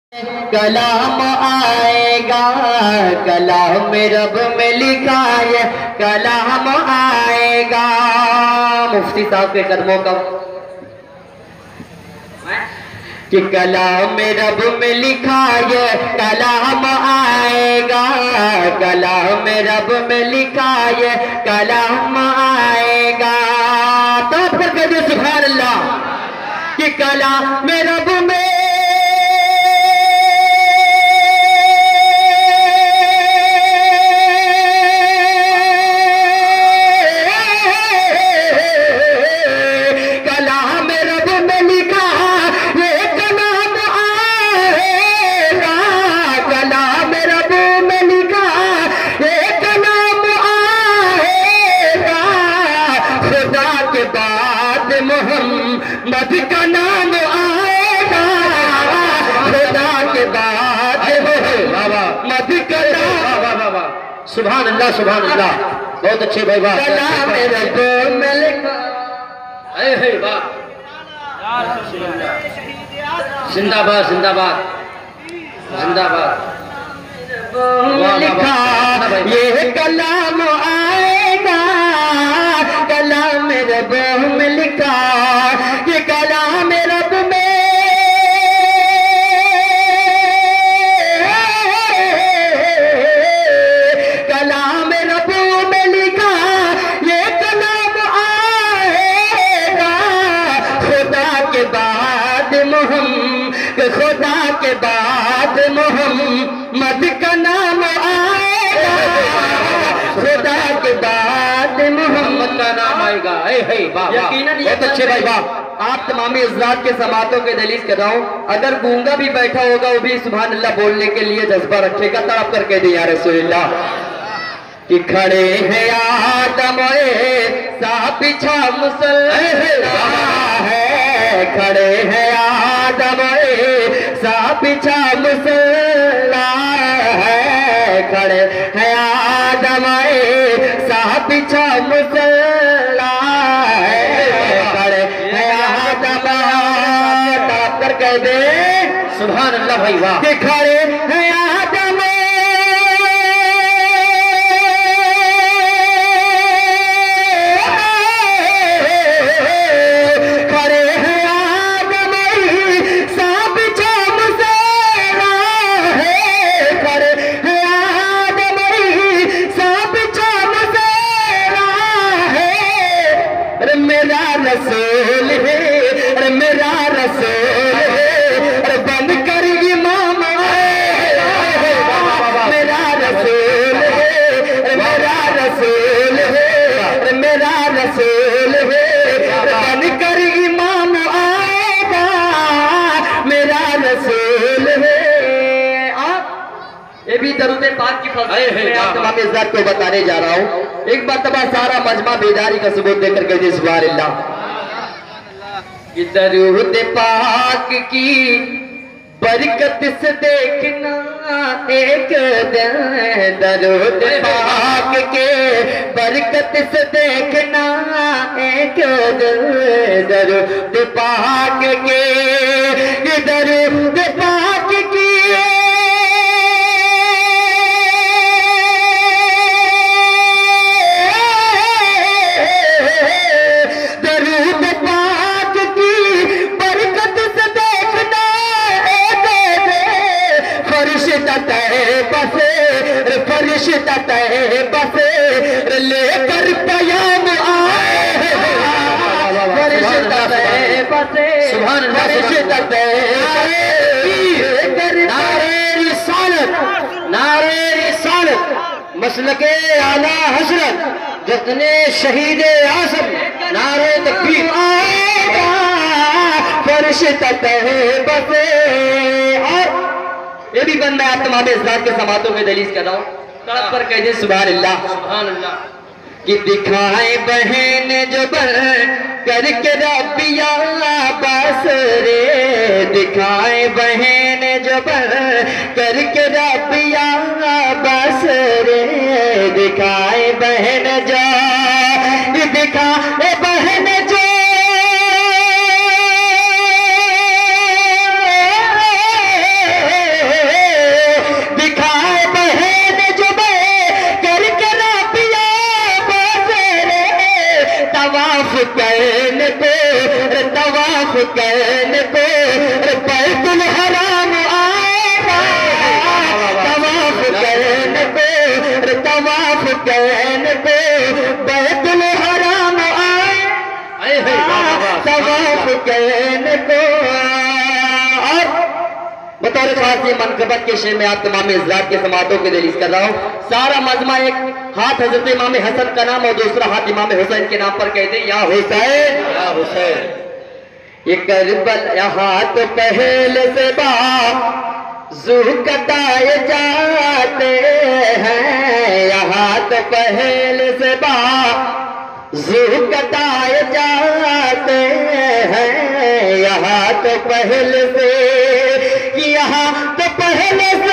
कलाम आएगा, कलाम रब में लिखा है, कलाम आएगा। मुफ्ती साहब के कदमों का कि कलाम रब में लिखा है, कलाम आएगा, कलाम रब में लिखा है, कलाम आएगा। तो फिर कह दो सुभान अल्लाह कि कलाम रब में मोहम्मद का नाम आएगा, खुदा के बाद मोहम्मद का नाम। सुभान अल्लाह सुभान अल्लाह, बहुत अच्छे भाई बात। कलाम रब में लिखा है, जिंदाबाद जिंदाबाद जिंदाबाद। लिखा ये कलाम आएगा, कलाम रब में लिखा ये कलाम रब में, कलाम रब में लिखा ये कलाम आएगा, खुदा के बाद मोहम्मद, खुदा के बाद मोहम्मद का नाम आएगा, खुदा के बाद मोहम्मद का नाम आएगा। यकीनन बहुत अच्छे भाई बाप। आप तमाम इज़्ज़ात के समातों के दलील कर रहा हूँ, अगर गूंगा भी बैठा होगा वो भी सुभान अल्लाह बोलने के लिए जज्बा रखेगा। तड़प करके दे या रसूलुल्लाह कि खड़े हैं आदम सा पीछा मुसल्ला है, खड़े हैं आदम सा पीछा मुसल्ला है, खड़े हैं आदम सा पीछा मुसल्ला है, खड़े हैं आदम। ताप कर कह दे सुभान अल्लाह भाई वाह। कि खड़े हैं आदम रसूल है, अरे मेरा रसूल है, अरे बंद कर इमाम मेरा रसूल है, अरे मेरा रसूल है, अरे मेरा रसूल है, अरे बंद कर इमाम आएगा, मेरा रसूल है। आप ये भी दरूद पाक की फजीलत आप तमाम इज़्ज़त को बताने जा रहा हूँ। एक मरतबा सारा मजमा बेदारी का सबूत देकर कहते सुभान अल्लाह कि दरूद पाक की बरकत से देखना एक दिन, दरूद पाक के बरकत से देखना एक दिन, दरूद पाक के दरूद पाक की फरिश्ता बसे लेकर पयाम आए, फरिश्ता बसे फरिश्ता नारे रिसालत, नारे रिसालत मसलके आला हजरत जितने शहीद आज़म नारे तकबीर आएगा, फरिश्ता बसे। और ये भी बंदा आप तमाम इज़्ज़ात के समातों के दलील कर रहा हूँ। तड़प पर कह दे सुभान अल्लाह सुभान अल्लाह कि दिखाए बहन जो बर करके रबिया बस रे, दिखाए बहन जो बर करके रबिया बस रे, दिखाए बहन जो, दिखाए बहन जो बतौर खास ये मनकबत के शेर में आप तमाम इज़्ज़ात के समातों के दलील कर रहा हूँ। सारा मजमा एक हाथ हजरत इमाम हसन का नाम और दूसरा हाथ इमाम हुसैन के नाम पर कहते हैं, या हुसैन या हुसैन। ये करबल यहाँ तो पहले से बाज़ू कटाए जाते हैं, यहाँ तो पहले से बाज़ू कटाए जाते हैं, यहाँ तो पहले से, यहाँ तो पहले से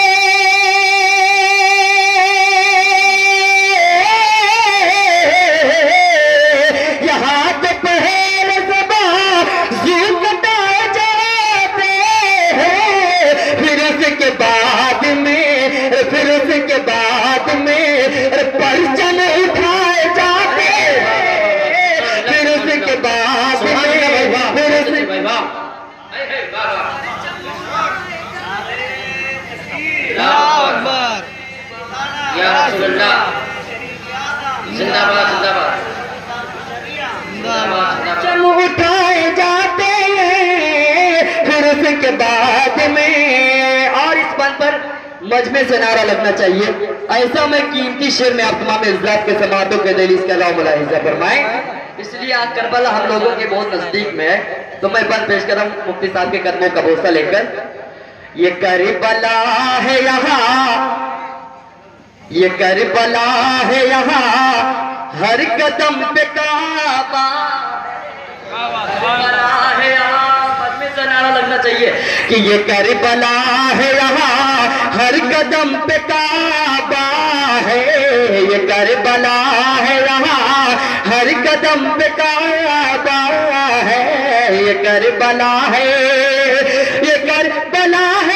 के बाद में परचम उठाए जाते हैं, फिर उसके बाद परचम उठाए जाते हैं, फिर उसके बाद में। और इस बात पर मजमे से नारा लगना चाहिए। ऐसा मैं कीमती शेर में आप तमाम इज़्ज़त के समातों के दलील के अलावा मुलाहिज़ा फरमाएं। इसलिए आज करबला हम लोगों के बहुत नजदीक में है, तो मैं बंद पेश कर रहा हूँ मुफ्ती साहब के कदमों का बोसा लेकर। ये करबला है यहाँ, ये करबला है यहाँ, हर कदम पे काबा है यहाँ। मजमे से नारा लगना चाहिए कि ये करबला है यहाँ, हर कदम पे काबा है, ये करबला है यहाँ, हर कदम पे काबा है, ये करबला है, ये करबला है,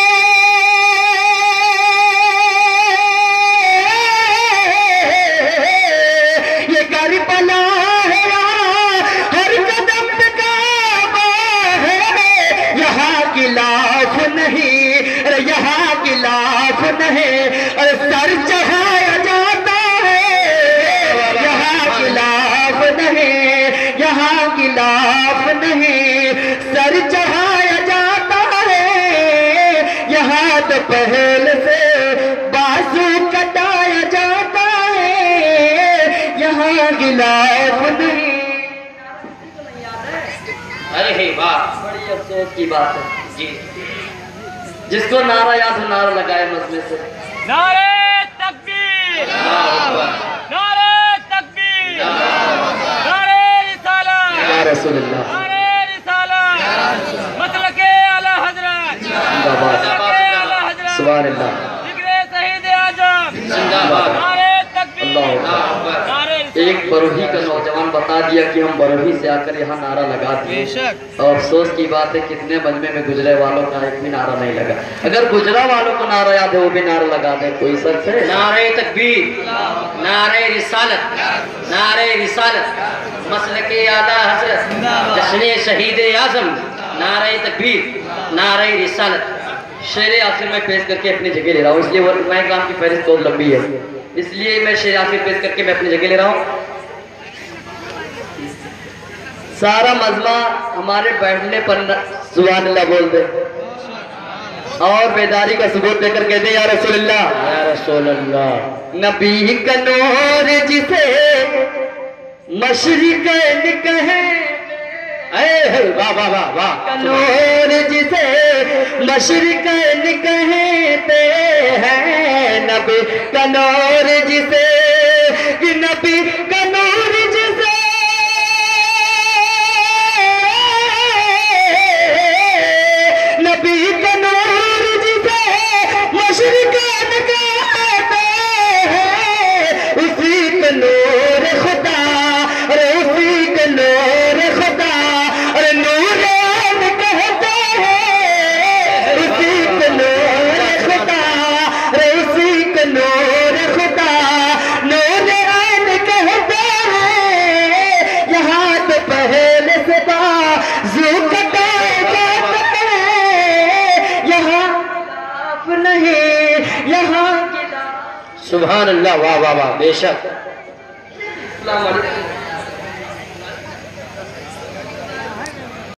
ये करबला है यहाँ, हर कदम पे काबा है, यहाँ गिलाफ नहीं, यहाँ गिलाफ नहीं, अरे सर चढ़ाया जाता है, यहाँ गिलाफ नहीं, यहाँ गिलाफ नहीं, सर चढ़ाया जाता है, यहाँ तो पहले से बाजू कटाया जाता है, यहाँ गिलाफ नहीं। अरे वाह, बड़ी अफसोस की बात है जी। जिसको नारा याद हो नारा लगाए मजमे से। नारे तकबीर, नारे तकबीर, नारे रिसालत, या रसूलुल्लाह, नारे रिसालत, मसलके आला हजरत, जिंदाबाद, सुभान अल्लाह, जिक्रे शहीद आजम, जिंदाबाद, नारे तकबीर, नारे एक बरोही का नौजवान बता दिया कि हम बरोही से आकर यहाँ नारा लगा दिए। और अफसोस की बात है कितने मजमे में गुजरे वालों का एक भी नारा नहीं लगा। अगर गुजरा वालों को नारा याद है वो भी नारा लगा दे, कोई शख्स है? नारे तकबीर, नारे रिसालत, नारे रिसालत, मसलके आला हजरत, जश्न शहीद आजम, नारे तकबीर, नारे रिसालत। शेर आखिर में पेश करके अपनी जगह ले रहा हूँ, इसलिए मैं काम की फहरिस्त बहुत लंबी है, इसलिए मैं शेर आखिर पेश करके मैं अपनी जगह ले रहा हूँ। सारा मजमा हमारे बैठने पर सुभान अल्लाह बोल दे और बेदारी का सबूत देकर कहते या रसूलुल्लाह, या रसूलुल्लाह। नबी का नूर जिसे मशरिक़ैन कहे, वाह वाह वाह वाह, नूर जिसे मशरिक़ैन कहते हैं, नबी का नूर जिसे, नबी का नूर जिसे, नबी का नूर जिसे मशरिक़ैन कहते हैं, उसी का नूर खुदा, अरे उसी का नूर खुदा, अरे नूर कहते हैं, उसी का नूर खुदा, अरे उसी का नूर खुदा, नूर कहते हैं, यहाँ तो पहले से बाज़ू कटाए जाते हैं, यहाँ गिलाफ नहीं, यहाँ सुभान अल्लाह, वाह वाह वाह, बेशक।